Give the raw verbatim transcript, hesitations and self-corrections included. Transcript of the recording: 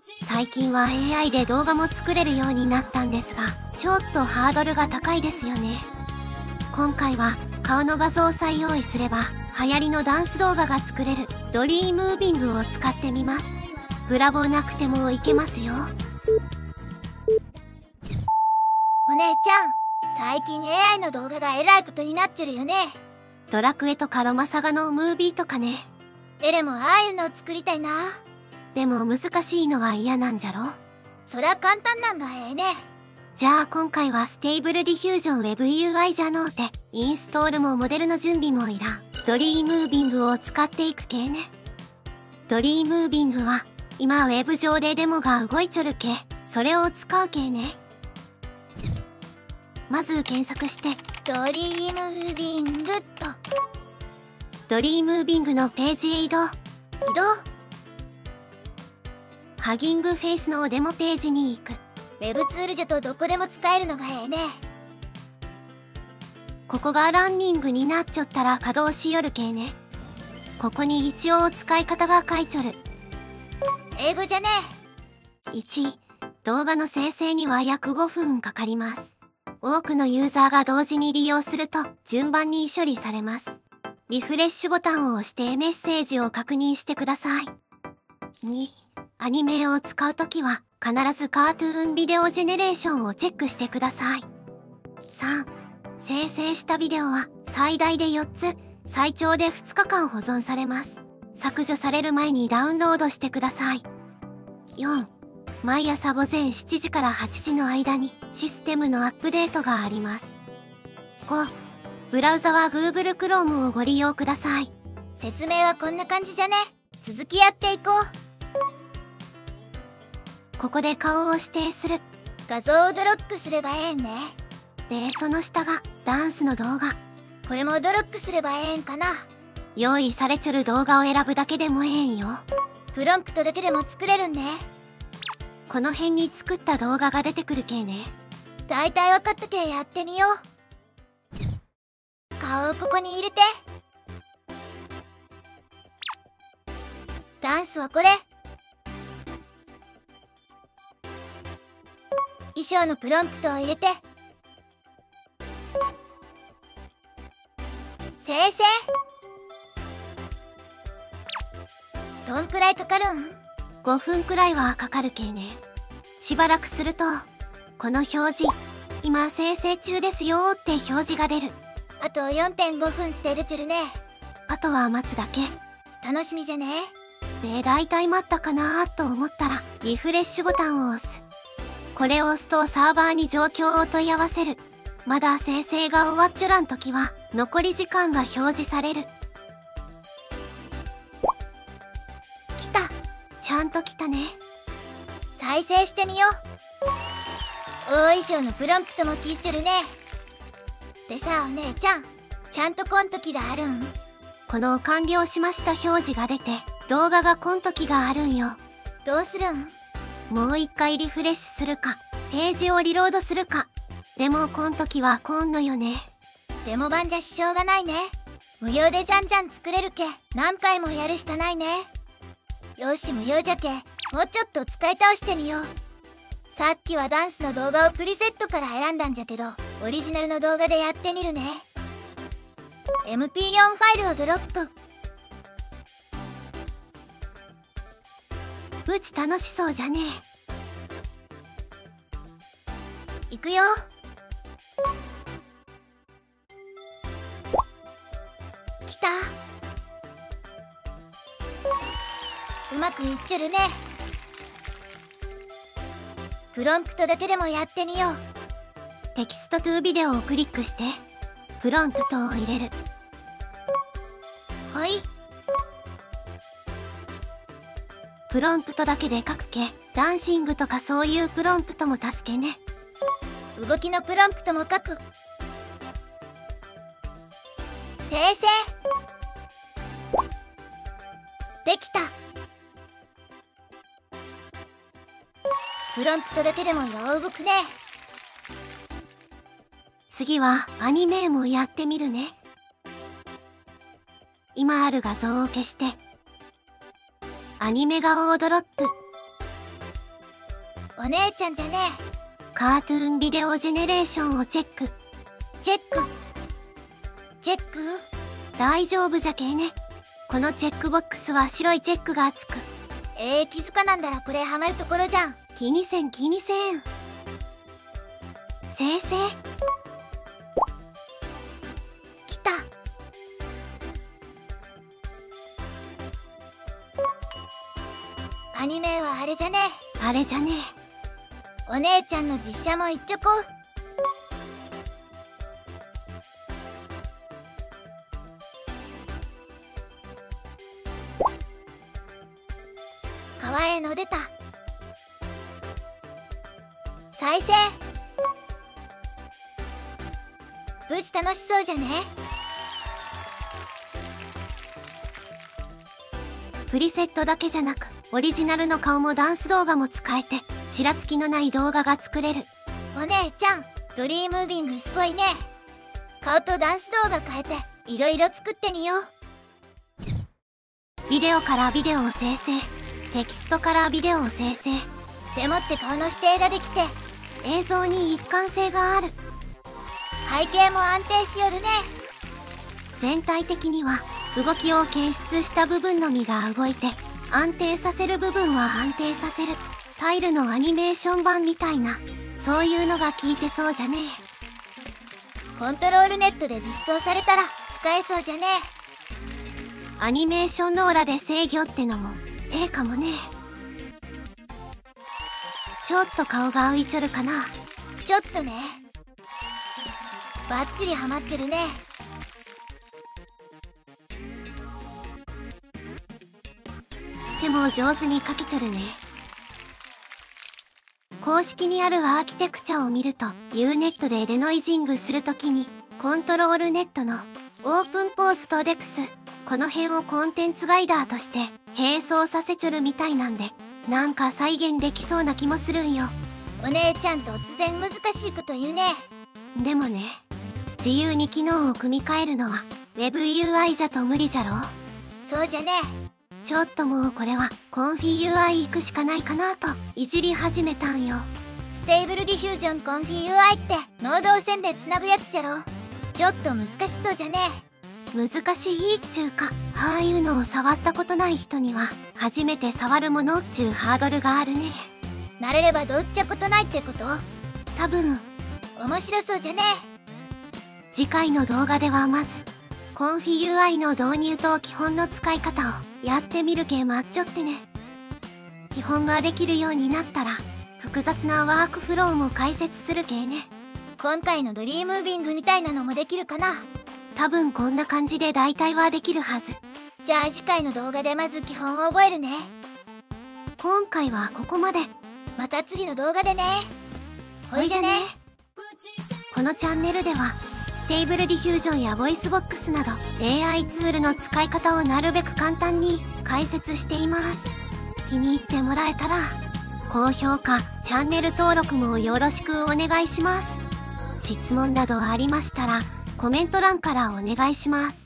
最近は エーアイ で動画も作れるようになったんですが、ちょっとハードルが高いですよね。今回は顔の画像を採用すれば流行りのダンス動画が作れるドリームービングを使ってみます。ブラボーなくてもいけますよ。 お姉ちゃん、最近 エーアイ の動画がえらいことになっちゃるよね。 ドラクエとかロマサガのムービーとかね。 エレもああいうのを作りたいな。 でも難しいのは嫌なんじゃろ。 そりゃ簡単なんがええね。 じゃあ今回はステーブルディフュージョン WebUI じゃのうて、インストールもモデルの準備もいらんドリームービングを使っていくけね。ドリームービングは今ウェブ上でデモが動いちょるけ、それを使うけね。まず検索してドリームービングとドリームービングのページへ移動。 移動。 ハギングフェイスのデモページに行く。 ウェブツールじゃとどこでも使えるのがええね。 ここがランニングになっちょったら稼働しよるけね。ここに一応使い方が書いちょる。 英語じゃね。 いち、動画の生成には約ごふんかかります。多くのユーザーが同時に利用すると順番に処理されます。リフレッシュボタンを押してメッセージを確認してください。に、アニメを使うときは必ずカートゥーンビデオジェネレーションをチェックしてください。さん、生成したビデオは最大でよっつ、最長でふつかかん保存されます。削除される前にダウンロードしてください。よん、毎朝午前しちじからはちじの間にシステムのアップデートがあります。ご、ブラウザは Google Chrome をご利用ください。 説明はこんな感じじゃね。続きやっていこう。 ここで顔を指定する。 画像をドロップすればええんね。 で、その下がダンスの動画。 これもドロップすればええんかな。 用意されちょる動画を選ぶだけでもええんよ。 プロンプトだけでも作れるんね。 この辺に作った動画が出てくるけね。 だいたい分かったけやってみよう。顔をここに入れて。ダンスはこれ。衣装のプロンプトを入れて。生成。どんくらいかかるん？ ごふんくらいはかかるけね。しばらくするとこの表示、今生成中ですよーって表示が出る。 あと よんてんごふんって出ちゃるね。 あとは待つだけ。 楽しみじゃね。 で、だいたい待ったかなーと思ったらリフレッシュボタンを押す。これを押すとサーバーに状況を問い合わせる。まだ生成が終わっちょらんときは残り時間が表示される。来た。ちゃんと来たね。 再生してみよう。大衣装のプロンプトも聞いちゃるね。でさ、お姉ちゃん、ちゃんとこん時があるん？ この完了しました表示が出て動画がこん時があるんよ。 どうするん？ もう一回リフレッシュするかページをリロードするか。でもこん時はこんのよね。 デモ版じゃしょうがないね。無料でじゃんじゃん作れるけ何回もやるしかないね。よし、無料じゃけもうちょっと使い倒してみよう。さっきはダンスの動画をプリセットから選んだんじゃけど、オリジナルの動画でやってみるね。 エムピーよん ファイルをドロップ。 うち楽しそうじゃねえ。いくよ。きた。うまくいっちゃるね。プロンプトだけでもやってみよう。 テキストトゥービデオをクリックしてプロンプトを入れる。 はい。 プロンプトだけで書くけダンシングとかそういうプロンプトも助けね。 動きのプロンプトも書く。生成。できた。プロンプトだけでもよう動くね。 次はアニメもやってみるね。今ある画像を消してアニメ顔をドロップ。 お姉ちゃんじゃねカートゥーンビデオジェネレーションをチェック。 チェックチェック大丈夫じゃけえね。このチェックボックスは白いチェックがつく。 えー、気づかなんだらこれハマるところじゃん。 気にせん気にせん。生成来た。アニメはあれじゃねあれじゃねえ。お姉ちゃんの実写もいっちょこ。川への出た。再生。無事楽しそうじゃね。 プリセットだけじゃなくオリジナルの顔もダンス動画も使えてちらつきのない動画が作れる。 お姉ちゃんドリームービングすごいね。顔とダンス動画変えていろいろ作ってみよう。 ビデオからビデオを生成、テキストからビデオを生成。 でもって顔の指定ができて映像に一貫性がある。 背景も安定しよるね。 全体的には動きを検出した部分のみが動いて安定させる部分は安定させる。タイルのアニメーション版みたいなそういうのが効いてそうじゃねえ。 コントロールネットで実装されたら使えそうじゃねえ。アニメーションローラで制御ってのもええかもね。ちょっと顔が浮いちょるかな。 ちょっとね。バッチリハマってるね。 手も上手に描けちょるね。公式にあるアーキテクチャを見ると ユーネット でデノイジングするときにコントロールネットのオープンポースとデプスこの辺をコンテンツガイダーとして並走させちょるみたいなんでなんか再現できそうな気もするんよ。 お姉ちゃん突然難しいこと言うね。 でもね自由に機能を組み替えるのは ウェブユーアイ じゃと無理じゃろ。 そうじゃね。 ちょっともうこれはコンフィ ユーアイ 行くしかないかなといじり始めたんよ。 ステーブルディフュージョンコンフィ ユーアイ って能動線でつなぐやつじゃろ。ちょっと難しそうじゃね。 難しいっちゅうかああいうのを触ったことない人には初めて触るものっちゅうハードルがあるね。 慣れればどっちゃことないってこと。 多分面白そうじゃね。 次回の動画ではまずコンフィ ユーアイ の導入と基本の使い方をやってみるけ待っちょってね。基本ができるようになったら複雑なワークフローも解説するけね。 今回のドリームービングみたいなのもできるかな。 多分こんな感じで大体はできるはず。 じゃあ次回の動画でまず基本を覚えるね。 今回はここまで。 また次の動画でね。ほいじゃね。 このチャンネルではステーブルディフュージョンやボイスボックスなど エーアイ ツールの使い方をなるべく簡単に解説しています。気に入ってもらえたら高評価、チャンネル登録もよろしくお願いします。質問などありましたらコメント欄からお願いします。